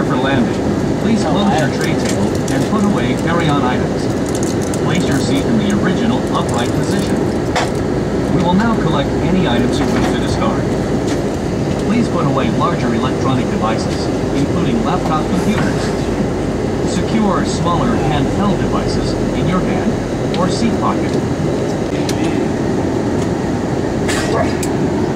prepare for landing, please close your tray table and put away carry-on items. Place your seat in the original upright position. We will now collect any items you wish to discard. Please put away larger electronic devices, including laptop computers. Secure smaller handheld devices in your hand or seat pocket.